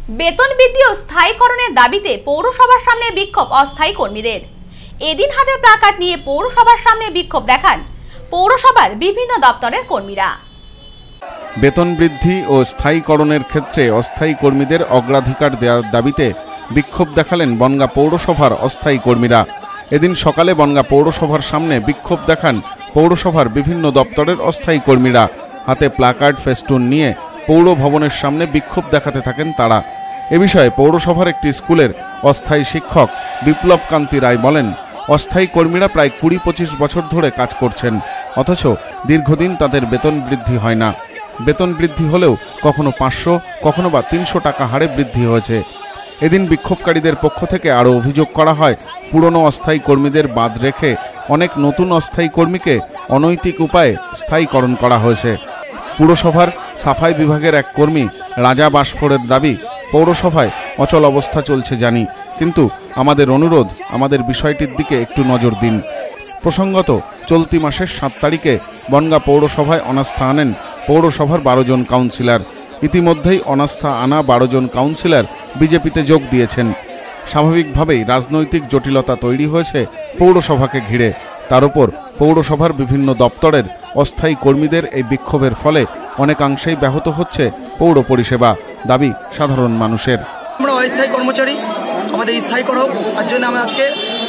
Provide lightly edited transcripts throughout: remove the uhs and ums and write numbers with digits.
বেতন বৃদ্ধি ও স্থায়ীকরণের দাবিতে পৌরসভার সামনে বিক্ষোভ অস্থায়ী কর্মীদের। এদিন হাতে প্লাকার্ড নিয়ে পৌরসভার সামনে বিক্ষোভ দেখান পৌরসভার বিভিন্ন দপ্তরের কর্মীরা। বেতন বৃদ্ধি ও স্থায়ীকরণের ক্ষেত্রে অস্থায়ী কর্মীদের অগ্রাধিকার দেওয়ার দাবিতে বিক্ষোভ দেখালেন বনগাঁ পৌরসভার অস্থায়ী কর্মীরা। এদিন সকালে বনগাঁ পৌরসভার সামনে বিক্ষোভ দেখান পৌরসভার বিভিন্ন দপ্তরের অস্থায়ী কর্মীরা। হাতে প্লাকার্ড ফেস্টুন নিয়ে পৌর ভবনের সামনে বিক্ষোভ দেখাতে থাকেন তারা। এ বিষয়ে পৌরসভার একটি স্কুলের অস্থায়ী শিক্ষক বিপ্লব কান্তি রায় বলেন, অস্থায়ী কর্মীরা প্রায় ২০-২৫ বছর ধরে কাজ করছেন, অথচ দীর্ঘদিন তাদের বেতন বৃদ্ধি হয় না। বেতন বৃদ্ধি হলেও কখনো ৫০০, কখনো বা ৩০০ টাকা হারে বৃদ্ধি হয়েছে। এদিন বিক্ষোভকারীদের পক্ষ থেকে আরও অভিযোগ করা হয়, পুরনো অস্থায়ী কর্মীদের বাদ রেখে অনেক নতুন অস্থায়ী কর্মীকে অনৈতিক উপায়ে স্থায়ীকরণ করা হয়েছে। পুরসভার সাফাই বিভাগের এক কর্মী রাজা বাসফোরের দাবি, পৌরসভায় অচল অবস্থা চলছে জানি, কিন্তু আমাদের অনুরোধ আমাদের বিষয়টির দিকে একটু নজর দিন। প্রসঙ্গত, চলতি মাসের ৭ তারিখে বনগাঁ পৌরসভায় অনাস্থা আনেন পৌরসভার ১২ জন কাউন্সিলর। ইতিমধ্যেই অনাস্থা আনা ১২ জন কাউন্সিলর বিজেপিতে যোগ দিয়েছেন। স্বাভাবিকভাবেই রাজনৈতিক জটিলতা তৈরি হয়েছে পৌরসভাকে ঘিরে। তার উপর পৌরসভার বিভিন্ন দপ্তরের অস্থায়ী কর্মীদের এই বিক্ষোভের ফলে অনেকাংশেই ব্যাহত হচ্ছে পৌর পরিষেবা। দাবি সাধারণ মানুষের। আমরা অস্থায়ী কর্মচারী, আমাদের স্থায়ী করা হোক, তার জন্য আমরা আজকে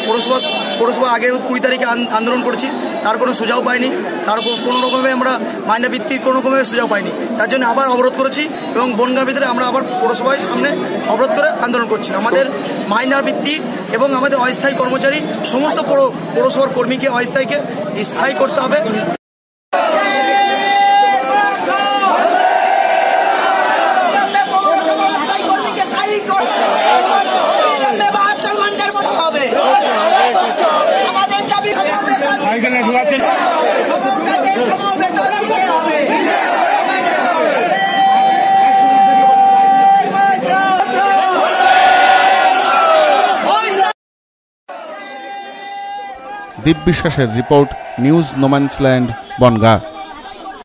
পৌরসভা আগে ২০ তারিখে আন্দোলন করেছি, তার কোনো সুযোগ পাইনি, তার কোনো রকমে আমরা মাইনা ভিত্তির কোনো রকমের সুযোগ পাইনি, তার জন্য আবার অবরোধ করেছি এবং বনগাঁ ভিতরে আমরা আবার পৌরসভার সামনে অবরোধ করে আন্দোলন করছি। আমাদের মাইনার ভিত্তি এবং আমাদের অস্থায়ী কর্মচারী সমস্ত পৌরসভার কর্মীকে অস্থায়ীকে স্থায়ী করতে হবে। দীপ বিশ্বাসের রিপোর্ট, নিউজ নোম্যান্সল্যান্ড, বনগাঁ।